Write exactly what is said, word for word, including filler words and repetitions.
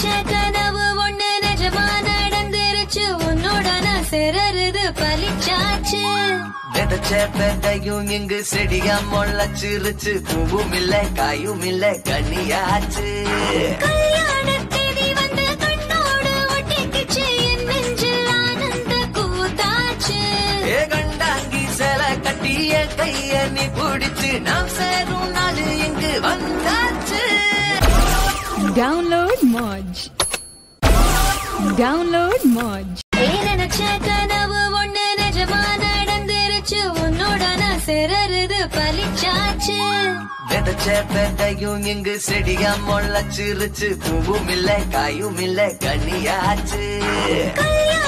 நினைச்ச கனவு ஒண்ணு நிஜமா நடந்துருச்சு உன்னோட நான் சேரறது பலிச்சாச்சு விதைச்ச பெதையும் இங்கு செடியா முளைச்சிருச்சு பூவும் இல்ல காயும் இல்ல கனியாச்சு கல்யாண தேதி வந்து கண்ணோடு ஒட்டிக்கிச்சு என் நெஞ்சில் ஆனந்த கூத்தாச்சு ஏ கண்டாங்கி சேல கட்டிய கைய நீ பிடிச்சு நாம் சேரும் நாள் இங்கு வந்தாச்சு. Download Moj. Download Moj. நினைச்ச கனவு ஒண்ணு நிஜமா நடந்துருச்சு உன்னோட நான் சேரறது பலிச்சாச்சு விதைச்ச பெதையும் இங்கு செடியா முளைச்சிருச்சு பூவும் இல்ல காயும் இல்ல கனியாச்சு கல்யாண